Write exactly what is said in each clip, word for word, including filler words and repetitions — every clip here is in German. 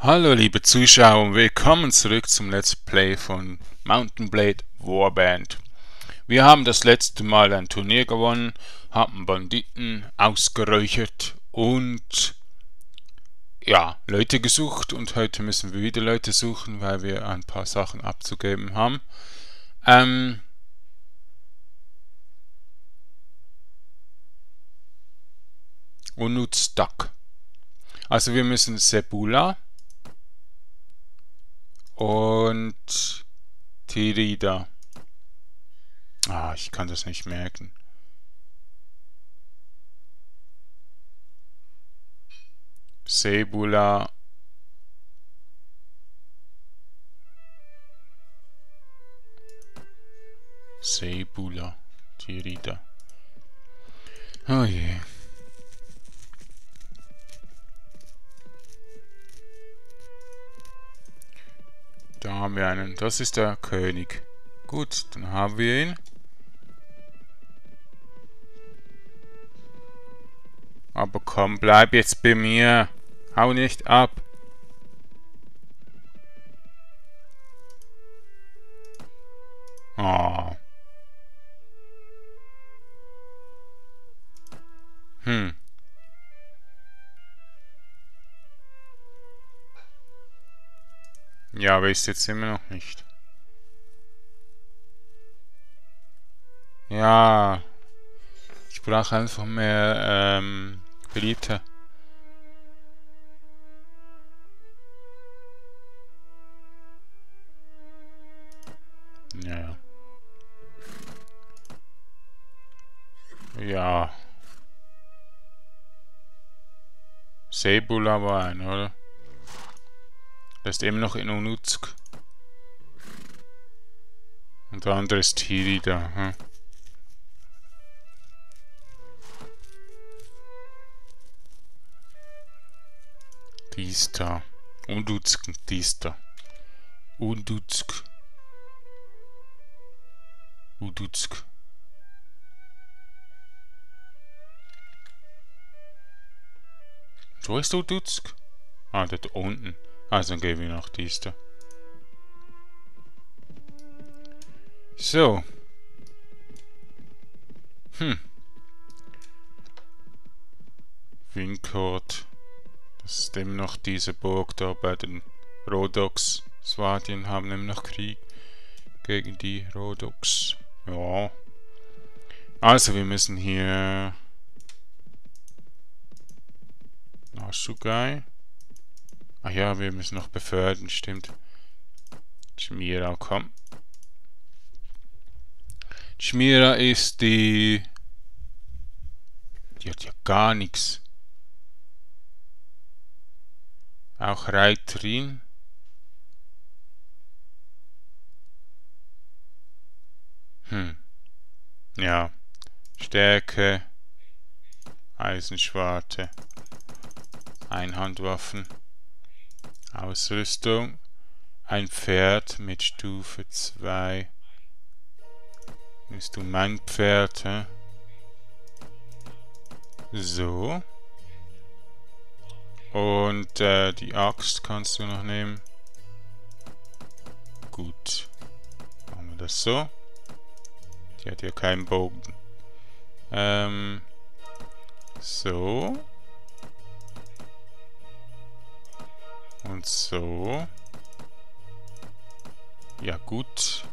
Hallo liebe Zuschauer und willkommen zurück zum Let's Play von Mount and Blade Warband. Wir haben das letzte Mal ein Turnier gewonnen, haben Banditen ausgeräuchert und ja, Leute gesucht, und heute müssen wir wieder Leute suchen, weil wir ein paar Sachen abzugeben haben. Ähm, Unutstak. Also wir müssen Sebula und Tirida. Ah, ich kann das nicht merken. Sebula. Sebula. Tirida. Oh je. Da haben wir einen. Das ist der König. Gut, dann haben wir ihn. Aber komm, bleib jetzt bei mir. Hau nicht ab. Oh. Hm. Ja, aber ist jetzt immer noch nicht. Ja. Ich brauche einfach mehr ähm, Beliebte. Ja. Ja. Sebula war ein, oder? Das ist immer noch in Unutsk. Und der andere ist Tirida. Hm? Dies da. Undutsk und dies da. Undutsk. Udutsk. Wo ist Udutsk? Ah, dort unten. Also dann gehen wir nach dies da. So. Hm. Winkort. Das ist immer noch diese Burg da bei den Rhodoks. Swatien haben immer noch Krieg gegen die Rhodoks. Ja. Also wir müssen hier Nashugai. Ach ja, wir müssen noch befördern, stimmt. Chmira, komm. Chmira ist die... Die hat ja gar nichts. Auch Reiterin. Hm. Ja. Stärke. Eisenschwarte. Einhandwaffen. Ausrüstung. Ein Pferd mit Stufe zwei. Bist du mein Pferd, hä? So. Und äh, die Axt kannst du noch nehmen. Gut. Machen wir das so. Die hat ja keinen Bogen. Ähm. So. Und so. Ja gut.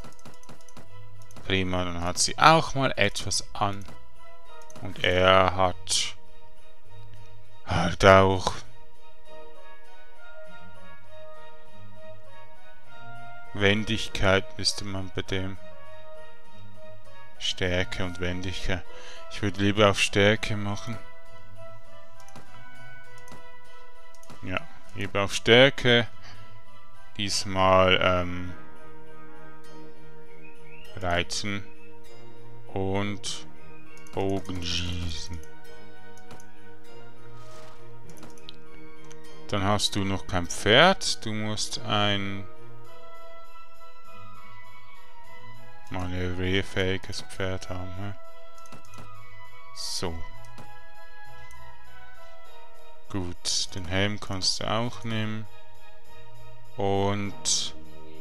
Prima, dann hat sie auch mal etwas an. Und er hat halt auch Wendigkeit, müsste man bei dem. Stärke und Wendigkeit. Ich würde lieber auf Stärke machen. Ja, lieber auf Stärke. Diesmal ähm, Reizen und Bogenschießen. Dann hast du noch kein Pferd. Du musst ein manövrierfähiges Pferd haben. Ne? So. Gut, den Helm kannst du auch nehmen. Und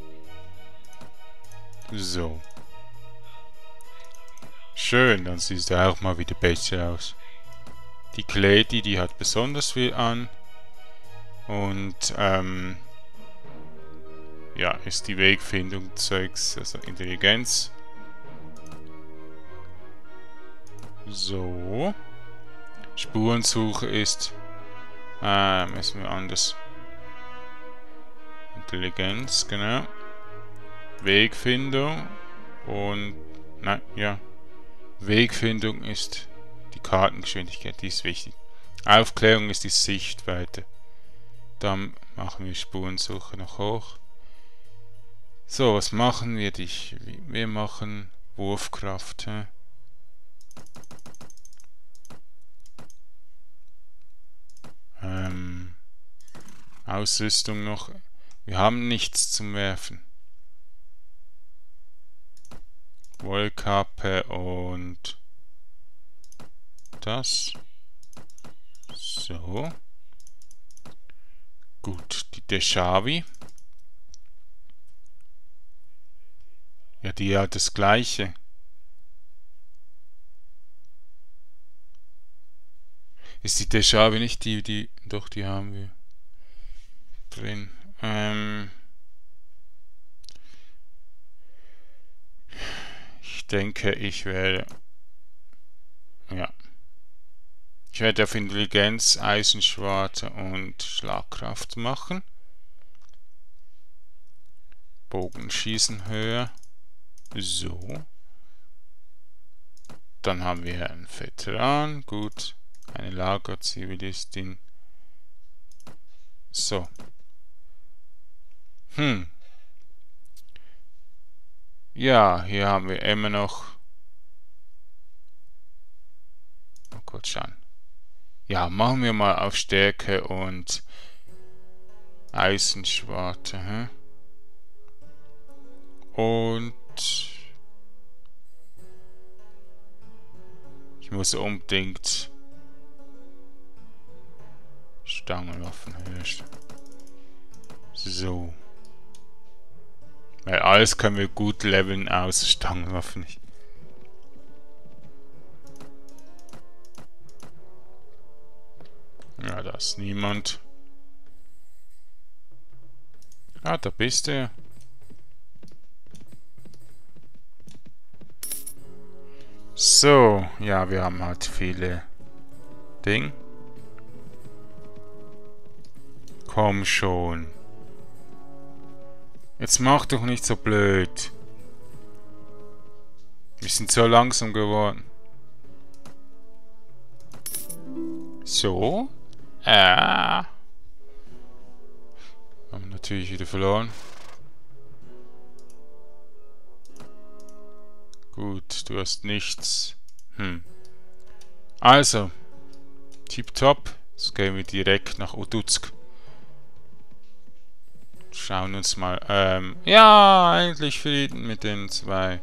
so. Schön, dann sieht er auch mal wieder besser aus. Die Kledi, die hat besonders viel an. Und ähm, ja, ist die Wegfindung Zeugs, also Intelligenz. So. Spurensuche ist, äh, müssen wir anders. Intelligenz, genau. Wegfindung und, nein, ja. Wegfindung ist die Kartengeschwindigkeit, die ist wichtig. Aufklärung ist die Sichtweite. Dann machen wir Spurensuche noch hoch. So, was machen wir dich? Wir machen Wurfkraft. Hä? Ähm, Ausrüstung noch. Wir haben nichts zum Werfen. Wollkappe und das. So. Gut, die Deshavi. Ja, die hat das gleiche. Ist die Deshavi nicht die, die... Doch, die haben wir drin. Ähm... Ich denke, ich werde... Ja. Ich werde auf Intelligenz, Eisenschwarte und Schlagkraft machen. Bogenschießen höher. So. Dann haben wir einen Veteran. Gut. Eine Lagerzivilistin. So. Hm. Ja, hier haben wir immer noch... Mal kurz schauen. Ja, machen wir mal auf Stärke und Eisenschwarte. Hä? Und ich muss unbedingt Stangenwaffen höher. So. Weil alles können wir gut leveln, außer Stangenwaffen nicht. Ja, da ist niemand. Ah, da bist du. So, ja, wir haben halt viele Dinge. Komm schon. Jetzt mach doch nicht so blöd. Wir sind so langsam geworden. So. Ah. Haben natürlich wieder verloren. Gut, du hast nichts. Hm. Also. Tipptopp. Jetzt gehen wir direkt nach Udutsk. Schauen uns mal. Ähm, ja, endlich Frieden mit den zwei.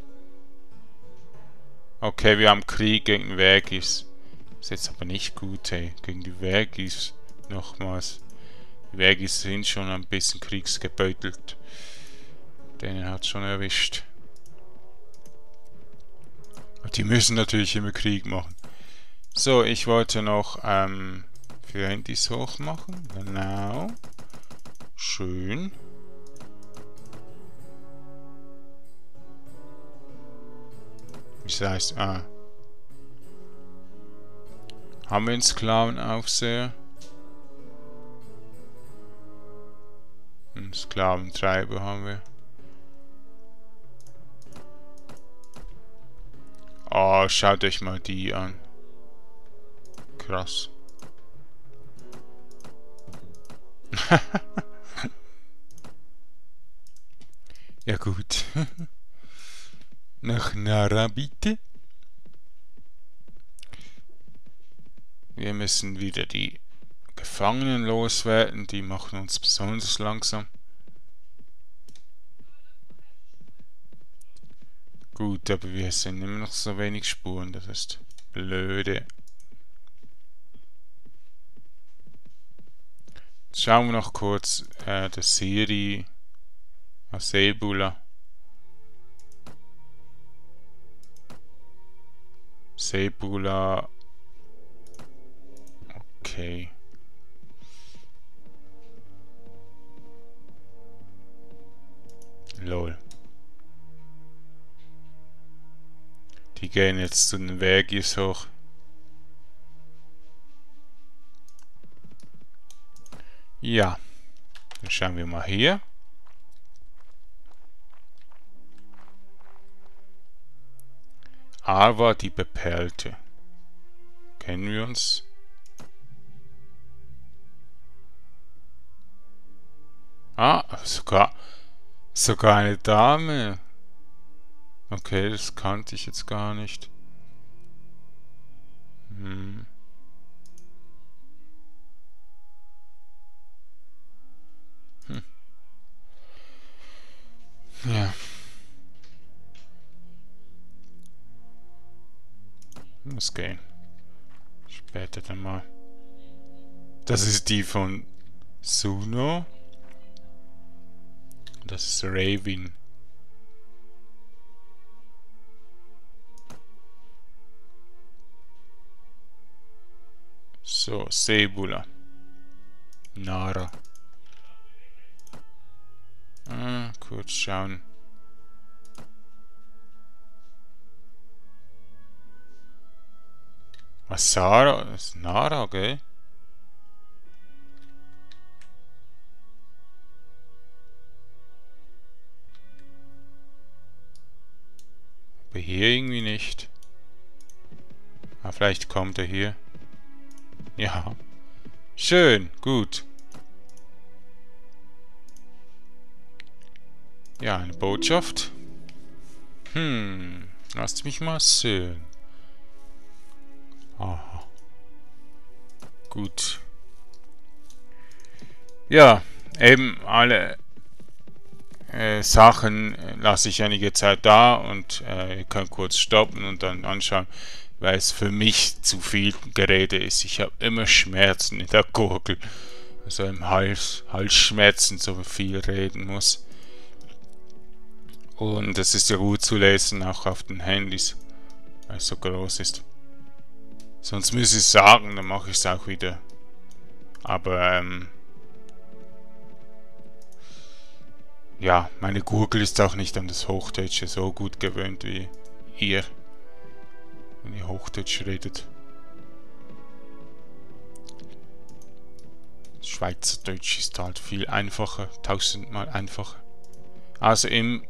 Okay, wir haben Krieg gegen den Vergis. Ist jetzt aber nicht gut, ey. Gegen die Vergis. Nochmals. Die Vergis sind schon ein bisschen kriegsgebeutelt. Denen hat schon erwischt. Und die müssen natürlich immer Krieg machen. So, ich wollte noch ähm, für Handys hoch machen. Genau. Schön. Wie heißt, ah. Haben wir einen Sklavenaufseher? Einen Sklaventreiber haben wir. Oh, schaut euch mal die an. Krass. Ja gut. Nach Nara bitte. Wir müssen wieder die Gefangenen loswerden. Die machen uns besonders langsam. Gut, aber wir sind immer noch so wenig Spuren. Das ist blöde. Jetzt schauen wir noch kurz äh, der Serie Sebula. Sebula. Okay. Lol. Die gehen jetzt zu den Wegis hoch. Ja. Dann schauen wir mal hier. Arva die Beperlte. Kennen wir uns? Ah, sogar, sogar eine Dame. Okay, das kannte ich jetzt gar nicht. Hm. Hm. Ja. Muss gehen. Später dann mal. Das ist die von Suno. Das ist Raven. So, Sebula. Nara. Ah, kurz schauen. Was, Sarah? Das ist Nara, okay. Aber hier irgendwie nicht. Ah, vielleicht kommt er hier. Ja. Schön, gut. Ja, eine Botschaft. Hm, lasst mich mal sehen. Aha. Gut. Ja, eben alle äh, Sachen äh, lasse ich einige Zeit da und äh, ihr könnt kurz stoppen und dann anschauen, weil es für mich zu viel Gerede ist. Ich habe immer Schmerzen in der Gurgel. Also im Hals, Halsschmerzen, so viel reden muss. Und es ist ja gut zu lesen, auch auf den Handys, weil es so groß ist. Sonst muss ich sagen, dann mache ich es auch wieder. Aber ähm, ja, meine Gurgel ist auch nicht an das Hochdeutsche so gut gewöhnt wie ihr, wenn ihr Hochdeutsch redet. Schweizerdeutsch ist halt viel einfacher, tausendmal einfacher. Also im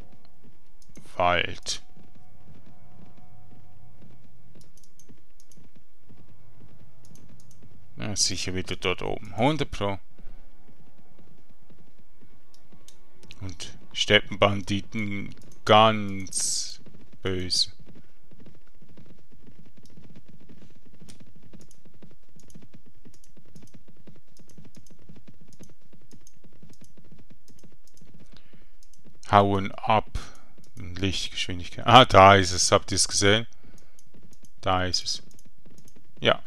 Wald. Ja, sicher wieder dort oben. hundert Pro. Und Steppenbanditen ganz böse. Hauen ab. Lichtgeschwindigkeit. Ah, da ist es. Habt ihr es gesehen? Da ist es. Ja.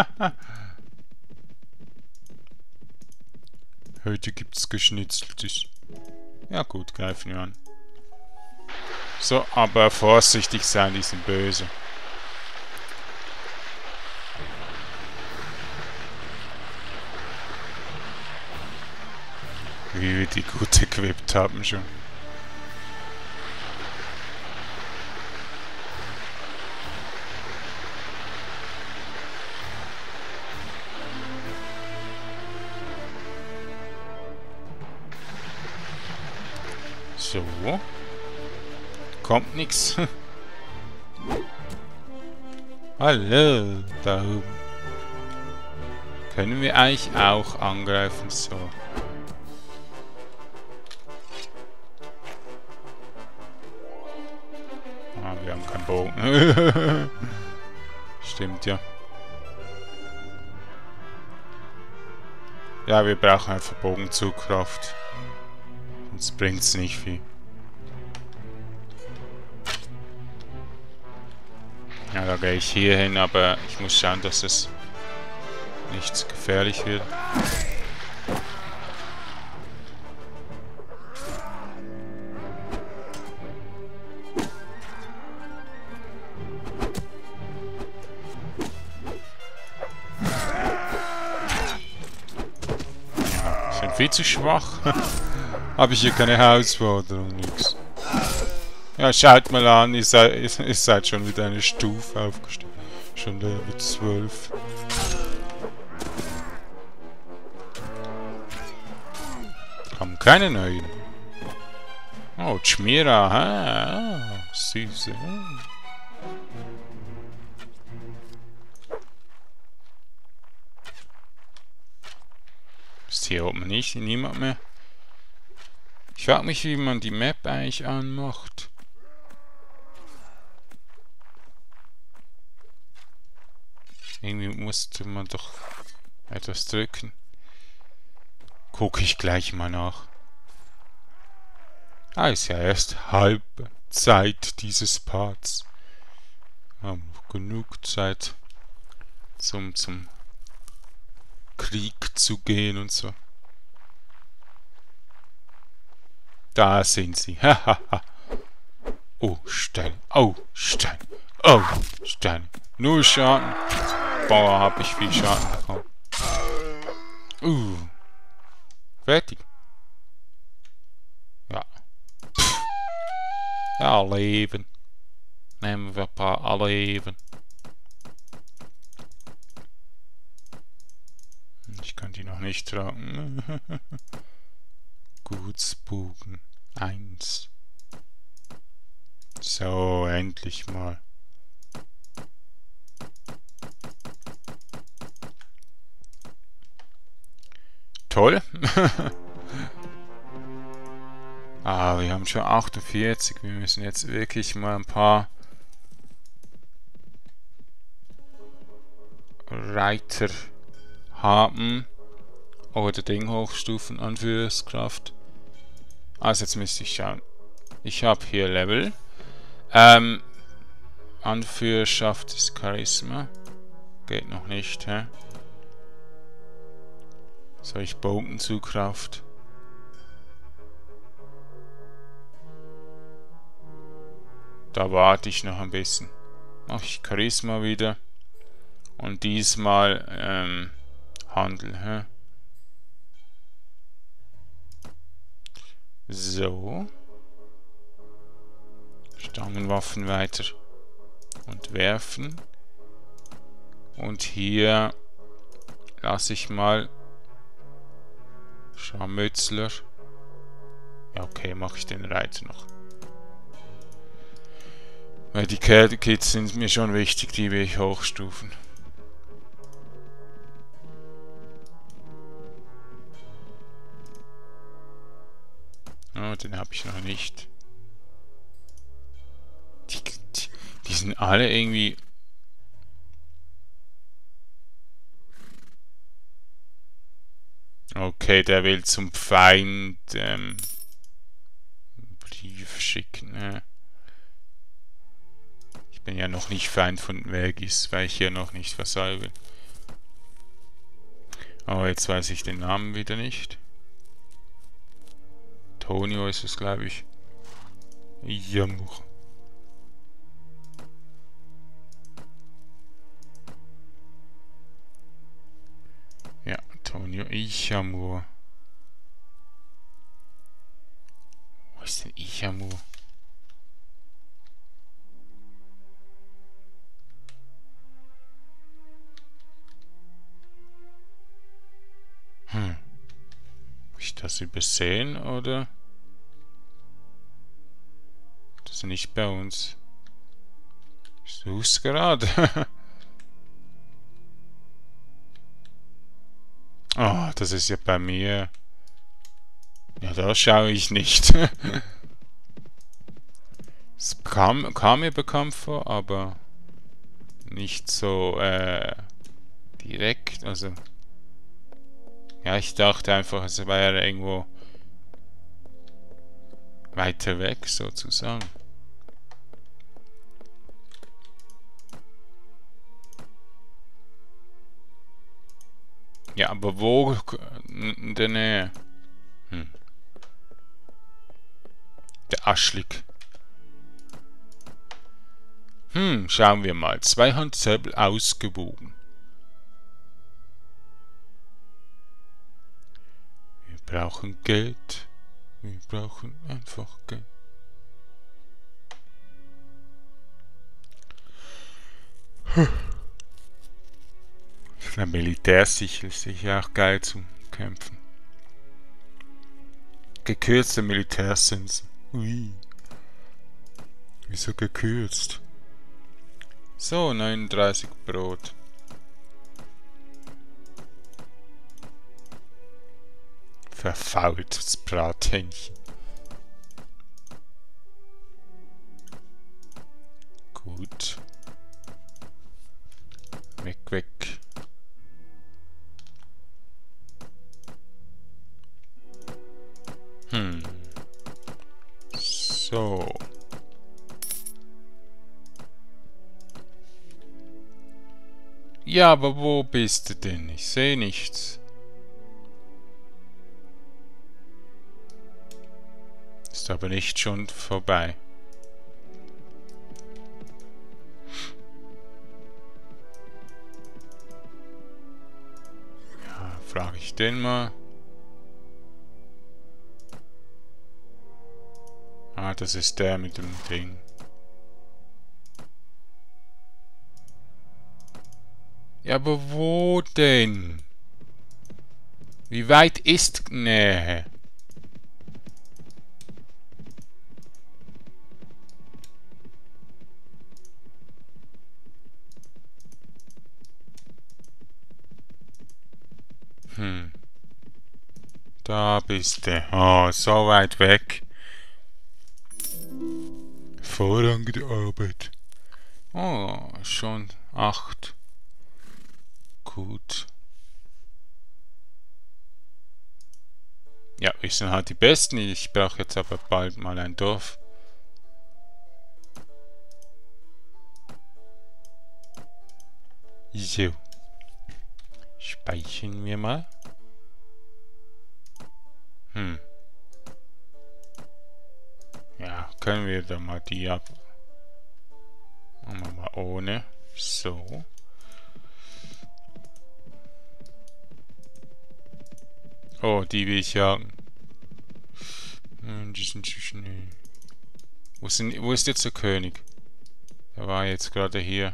Heute gibt's Geschnitzeltes. Ja gut, greifen wir an. So, aber vorsichtig sein, die sind böse. Wie wir die gut equipped haben schon. So. Kommt nix. Hallo, da oben. Können wir eigentlich auch angreifen, so. Ah, wir haben keinen Bogen. Stimmt, ja. Ja, wir brauchen einfach Bogenzugkraft. Sonst bringt es nicht viel. Ja, da gehe ich hier hin, aber ich muss schauen, dass es nicht gefährlich wird. Sind viel zu schwach. Habe ich hier keine Herausforderung, nix. Ja, schaut mal an, ihr seid, ihr seid schon wieder eine Stufe aufgestiegen. Schon Level zwölf. Haben keine neuen. Oh, Chimera, ah, süße. Ist hier oben nicht, niemand mehr. Ich frage mich, wie man die Map eigentlich anmacht. Irgendwie musste man doch etwas drücken. Gucke ich gleich mal nach. Ah, ist ja erst Halbzeit dieses Parts. Haben genug Zeit zum, zum Krieg zu gehen und so. Da sind sie. Hahaha. Oh, Stein. Oh, Stein. Oh, Stein. Nur Schaden. Boah, hab ich viel Schaden bekommen. Uh. Fertig. Ja. Pff. Ja, Leben. Nehmen wir ein paar Leben. Ich kann die noch nicht tragen. Gutsbogen. Eins. So, endlich mal. Toll. Ah, wir haben schon achtundvierzig. Wir müssen jetzt wirklich mal ein paar Reiter haben. Oder Ding hochstufen, Anführungskraft. Also jetzt müsste ich schauen. Ich habe hier Level. Ähm, Anführerschaft ist Charisma. Geht noch nicht, hä? Soll ich Bogenzugkraft? Da warte ich noch ein bisschen. Mache ich Charisma wieder. Und diesmal ähm, Handel, hä? So. Stangenwaffen weiter. Und werfen. Und hier lasse ich mal Scharmützler. Ja, okay, mache ich den Reiter noch. Weil die Kits sind mir schon wichtig, die will ich hochstufen. Oh, den habe ich noch nicht. Die, die, die sind alle irgendwie... Okay, der will zum Feind ähm, Brief schicken. Äh. Ich bin ja noch nicht Feind von Vergis, weil ich hier noch nicht Vasall will. Aber jetzt weiß ich den Namen wieder nicht. Tonio ist es, glaube ich. Jamur. Ja, Tonio Ichamur. Wo ist denn Ichamur? Hm. Habe ich das übersehen, oder? Das ist nicht bei uns. Ich such's gerade. Oh, das ist ja bei mir. Ja, da schaue ich nicht. Es kam, kam mir bekannt vor, aber nicht so äh, direkt. Also ja, ich dachte einfach, es wäre irgendwo weiter weg sozusagen. Ja, aber wo in der Nähe? Hm. Der Aschlik. Hm, schauen wir mal. Zweihandsäbel ausgebogen. brauchen Geld. Wir brauchen einfach Geld. Der Militärsichel ist sicher auch geil zum Kämpfen. Gekürzte Militärsensen. Ui. Wieso gekürzt? So, neununddreißig Brot. Verfaultes Brathähnchen. Gut. Weg, weg. Hm. So. Ja, aber wo bist du denn? Ich sehe nichts. Ist aber nicht schon vorbei. Ja, frage ich den mal. Ah, das ist der mit dem Ding. Ja, aber wo denn? Wie weit ist Nähe? Hm. Da bist du. Oh, so weit weg. Vorrangige Arbeit. Oh, schon acht. Gut. Ja, wir sind halt die Besten. Ich brauche jetzt aber bald mal ein Dorf. So. Speichern wir mal. Hm. Ja, können wir da mal die ab. Machen wir mal ohne. So. Oh, die will ich jagen. Hm, die sind zu schnell. Wo, sind, wo ist jetzt der König? Der war jetzt gerade hier.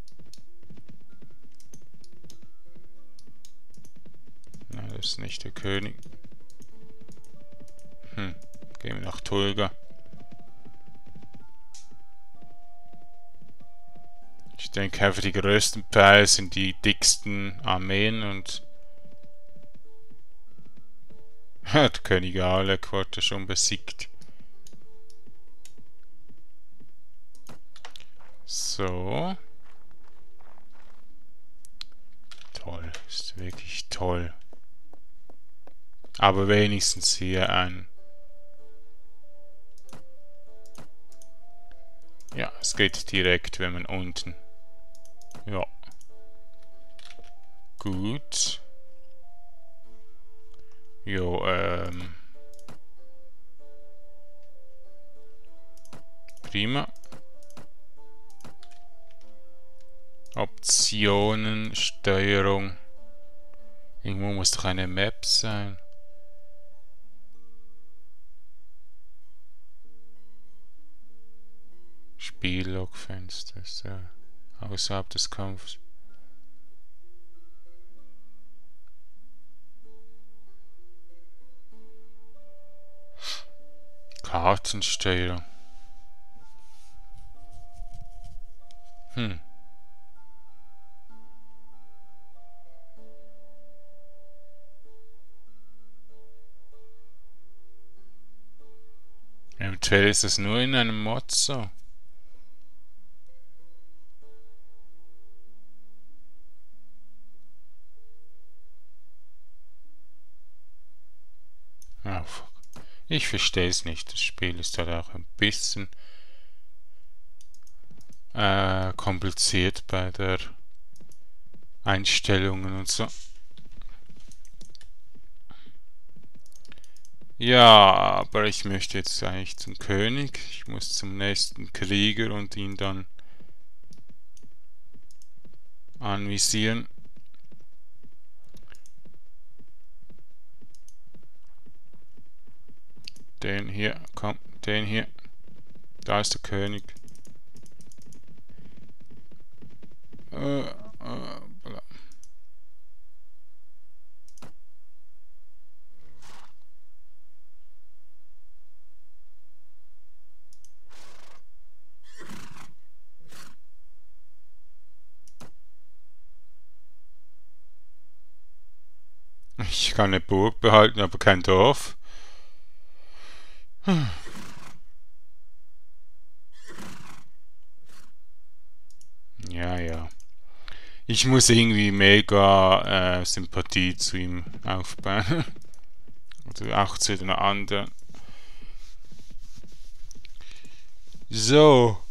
Nein, das ist nicht der König. Hm, gehen wir nach Tulga. Ich denke einfach, die größten Teile sind die dicksten Armeen und hat König Alek wurde schon besiegt. So. Toll, ist wirklich toll. Aber wenigstens hier ein... Ja, es geht direkt, wenn man unten... Ja. Gut. Jo, ähm... prima. Optionen, Steuerung. Irgendwo muss doch eine Map sein. Spiellogfenster ist ja außerhalb des Kampfes. Kartensteuerung. Hm. Eventuell ist es nur in einem Mod so. Oh, fuck. Ich verstehe es nicht. Das Spiel ist halt auch ein bisschen äh, kompliziert bei der Einstellungen und so. Ja, aber ich möchte jetzt eigentlich zum König. Ich muss zum nächsten Krieger und ihn dann anvisieren. den hier, komm, den hier. Da ist der König. Äh, äh, bla. Ich kann eine Burg behalten, aber kein Dorf. Hm. Ja, ja. Ich muss irgendwie mega äh, Sympathie zu ihm aufbauen. Oder auch zu den anderen. So.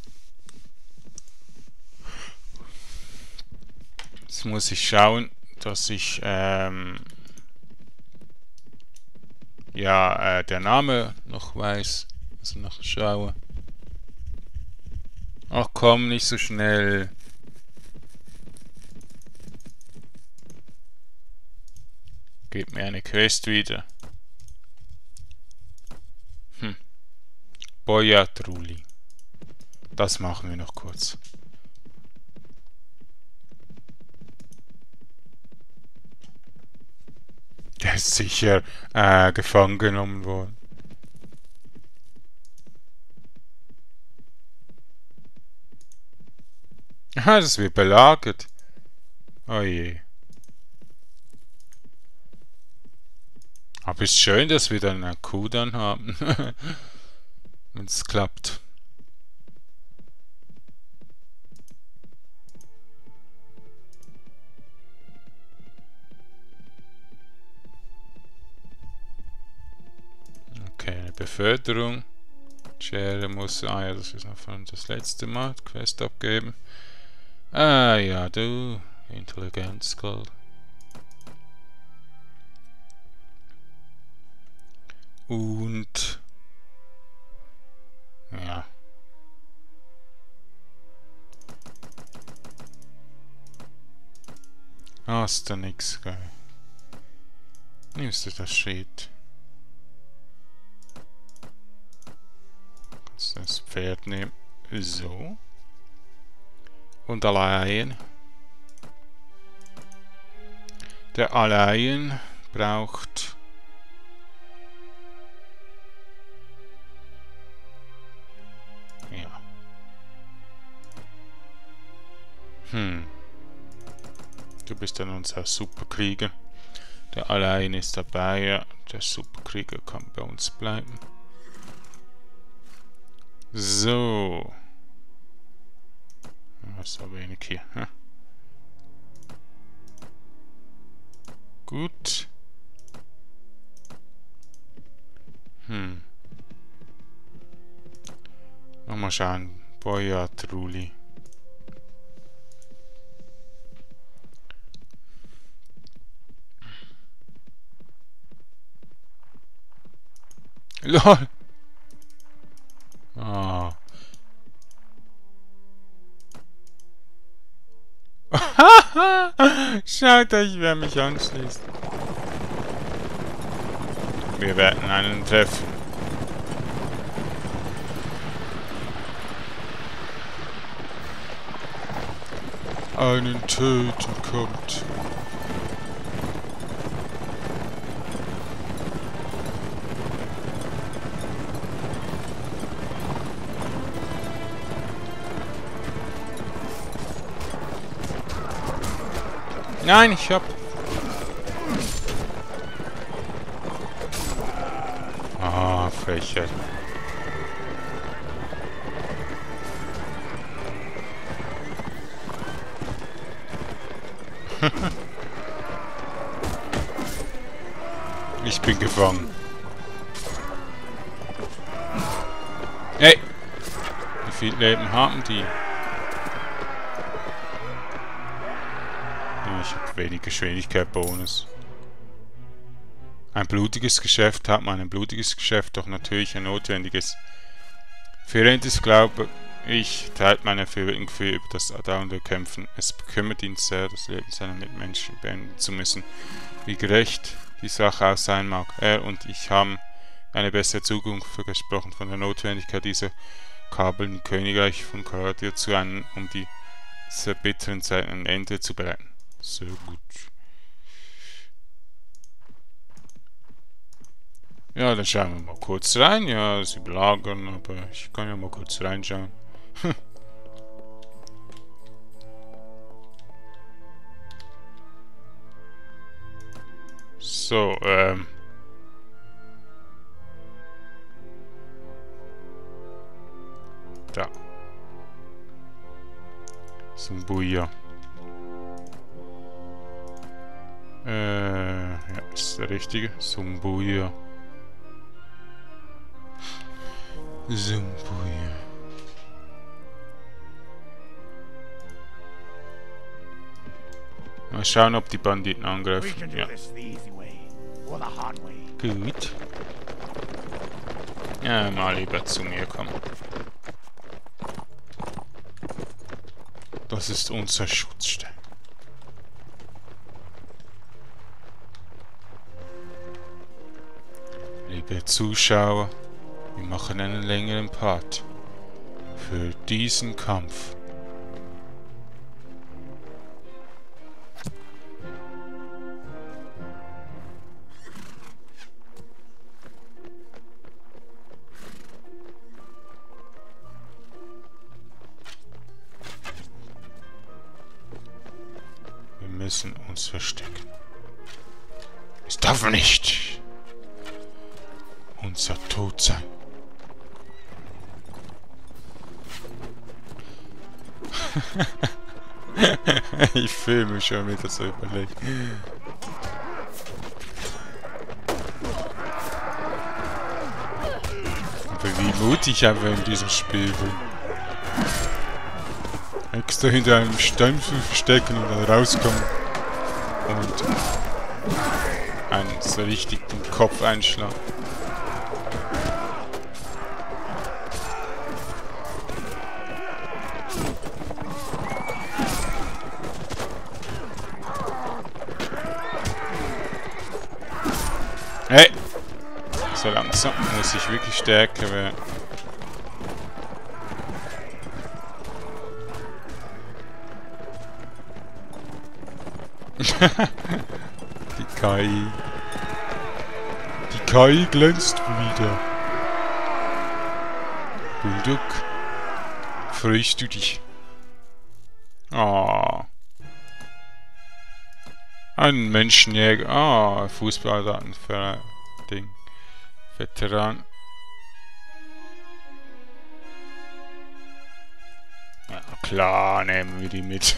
Jetzt muss ich schauen, dass ich ähm, ja äh, der Name noch weiß. Also noch schaue. Ach komm, nicht so schnell. Gib mir eine Quest wieder. Hm. Bojatruli. Das machen wir noch kurz. Der ist sicher äh, gefangen genommen worden. Ah, das wird belagert. Oh je. Aber ist schön, dass wir dann eine Kuh dann haben. Wenn es klappt. Okay, eine Beförderung. Schere muss... Ah ja, das ist noch von das letzte Mal. Quest abgeben. Ah ja, du. Intelligenz, Gold. Und... Ja. Hast du nix, geil. Nimmst du das Shit? Kannst du das Pferd nehmen? So. Und allein. Der allein braucht... Ja. Hm. Du bist dann unser Superkrieger. Der allein ist dabei, ja. Der Superkrieger kann bei uns bleiben. So. So wenig hier. Hm? Gut. Hm. Nochmal schauen. Bojatruli. LOL! Ah. Schaut euch, wer mich anschließt. Wir werden einen treffen. Einen töten kommt. Nein, ich hab... Ah, Frechheit. Ich bin gefangen. Hey! Wie viel Leben haben die? Ich habe wenig Geschwindigkeit-Bonus. Ein blutiges Geschäft hat man, ein blutiges Geschäft, doch natürlich ein notwendiges. Firentis glaube ich, teilt meine Verwirrung für über das dauernde Kämpfen. Es bekümmert ihn sehr, das Leben seiner Mitmenschen beenden zu müssen. Wie gerecht die Sache auch sein mag. Er und ich haben eine bessere Zukunft versprochen von der Notwendigkeit dieser Kabel im Königreich von Karadir zu einem, um die dieser bitteren Zeit ein Ende zu bereiten. Sehr gut. Ja, dann schauen wir mal kurz rein. Ja, sie belagern, aber ich kann ja mal kurz reinschauen. So, ähm. Da. Sumbuya. Äh, ja, ist der richtige. Sumbuya. Sumbuya. Mal schauen, ob die Banditen angreifen. Ja. Gut. Ja, mal lieber zu mir kommen. Das ist unser Schutzstein. Liebe Zuschauer, wir machen einen längeren Part für diesen Kampf. Wir müssen uns verstecken. Es darf nicht unser Tod sein. Ich fühle mich schon wieder so überlegt. Aber wie mutig ich einfach in diesem Spiel bin. Extra hinter einem Stein zu verstecken und dann rauskommen und einen so richtig den Kopf einschlagen. Hey! So langsam muss ich wirklich stärker werden. Die K I. Die K I glänzt wieder. Bulldog. Freust du dich? Ah. Ein Menschenjäger. Ah, Fußballdaten für Ding. Veteran. Ja, klar, nehmen wir die mit.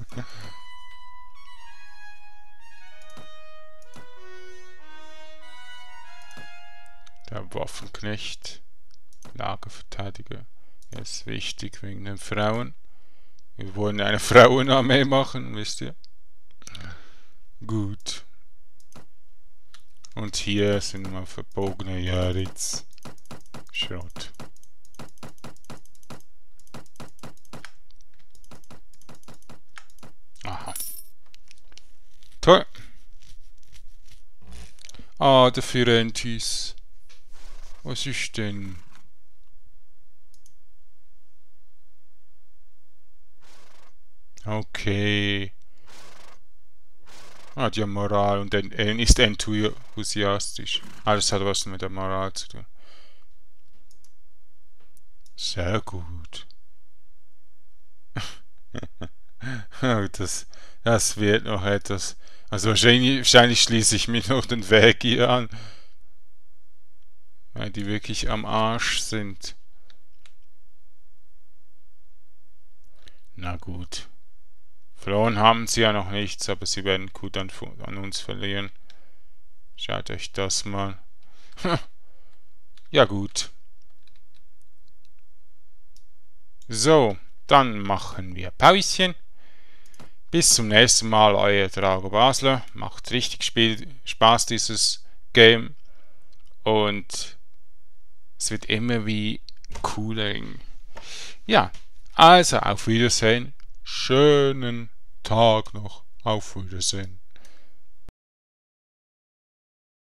Der Waffenknecht. Lagerverteidiger. Er ist wichtig wegen den Frauen. Wir wollen eine Frauenarmee machen, wisst ihr? Gut. Und hier sind mal verbogene Jaritz. Schrott. Aha. Toll. Ah, der Firentis. Was ist denn? Okay. Ah, die haben Moral und er ist enthusiastisch. Alles hat was mit der Moral zu tun. Sehr gut. das, das wird noch etwas. Also wahrscheinlich, wahrscheinlich schließe ich mir noch den Weg hier an. Weil die wirklich am Arsch sind. Na gut. Verloren haben sie ja noch nichts, aber sie werden gut an, an uns verlieren. Schaut euch das mal. Ja gut. So, dann machen wir Päuschen. Bis zum nächsten Mal, euer Drago Basler. Macht richtig Spiel, Spaß dieses Game. Und es wird immer wie cooler. Ja, also auf Wiedersehen. Schönen Tag noch. Auf Wiedersehen.